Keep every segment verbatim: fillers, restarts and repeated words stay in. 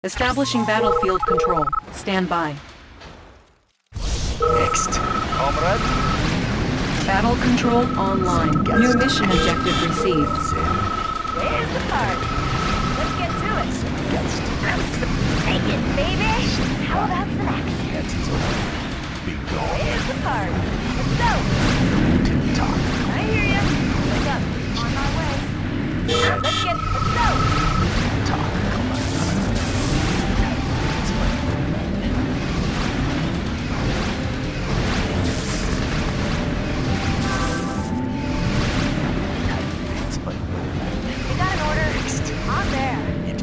Establishing battlefield control. Stand by. Next. Comrade. Battle control online. New mission objective received. Where's the card? Let's get to it. Take it, baby. How about some action? Where's the card? Let's go. I hear ya. What's up? On my way. Let's get. Let's go. We got an order. On there.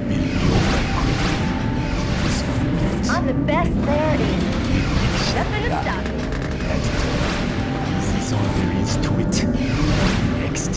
I'm the best there is. Nothing to stop me. This is all there is to it. Next.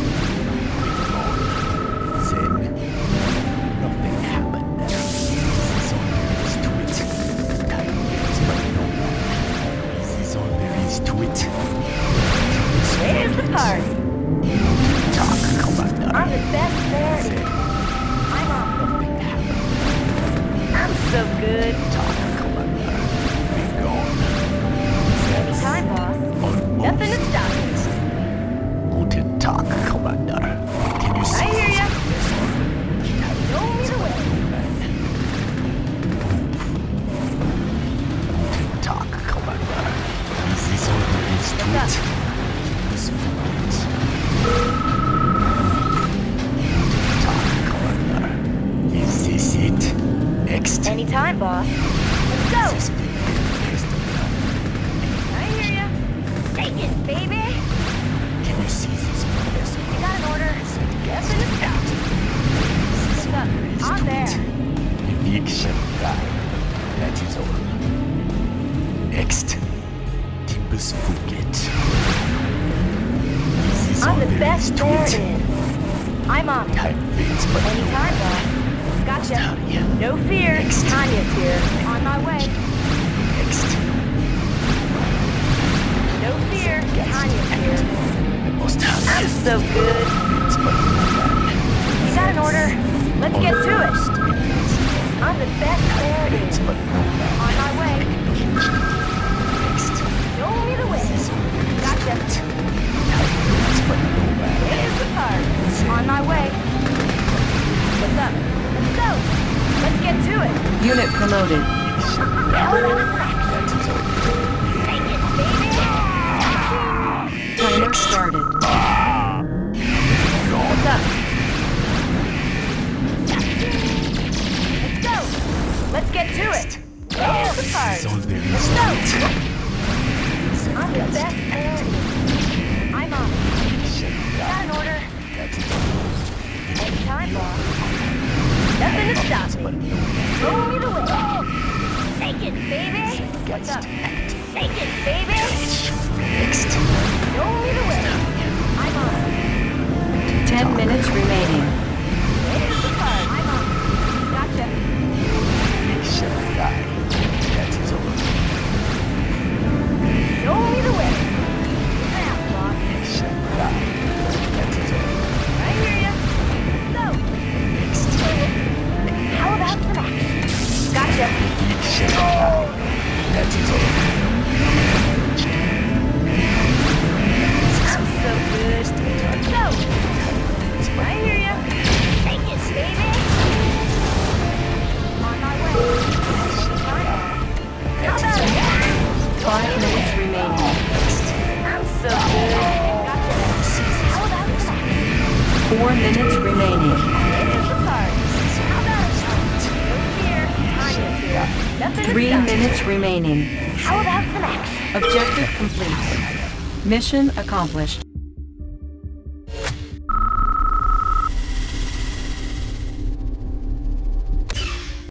Then, nothing happened. This is all there is to it. Time is but no more. This is all there is to it. Where's the card? Talk, Commander. I'm the best there is. I'm on. Nothing happened. I'm so good. Talk, Commander. Be gone. Anytime, boss. Almost. Nothing to stop me. Guten Tag, Commander. Can you see? I hear ya. Show me the way. Guten Tag, Commander. This is all there is to What's it. up? This moment. Guten Tag, Commander. Is this it? Next. Anytime, boss. Let's go. This big is the plan. I hear ya. Take it, baby. Can you see this professor? We got an order. Nothing to stop me. This is all What's up? there is On to there. it. Eviction guy. That is all. Next. Timbus Phuket. This is all I'm the there best is to there it. is. I'm on it. Time fades but no Anytime, more. boss. Gotcha. Tanya. No fear. Next. Tanya's here. On my way. Next. No fear. Tanya's here. I must have I'm this. so good. It's but no man. You got an order. Let's get to it. I'm the best there It's is. but no man. On my way. Next. Show me the way. Gotcha. It's but no man. Here's the card. On my way. What's up? Let's go. Let's get to it. Unit promoted. How about some action? That is all. Take it, baby. Timer started. What's up? Let's go. Let's get to it. Here's the card. It's all there is Let's to go. it. I'm the best there is. I'm on. Got an order. That is all. Anytime, boss. Nothing to stop me. Show me the way. Take it, baby. What's up? Take it, baby. Next. Show me the way. I'm on. Ten minutes remaining. Here's the card. I'm on. Gotcha. Action guy. That is all. Show me the way. Now, boss. Action guy. That is all. I hear ya. Let's go. Next. How about some action? Gotcha. Action guy. That is all. I'm so good. Let's go. I hear ya. Take it, baby. On my way. How about it? Five minutes remaining. I'm so good. Gotcha. How about some action? Four minutes remaining. Here's the card. How about it? No fear. Tanya's here. Nothing to Three stop me. minutes remaining. How about some action? Objective complete. Mission accomplished.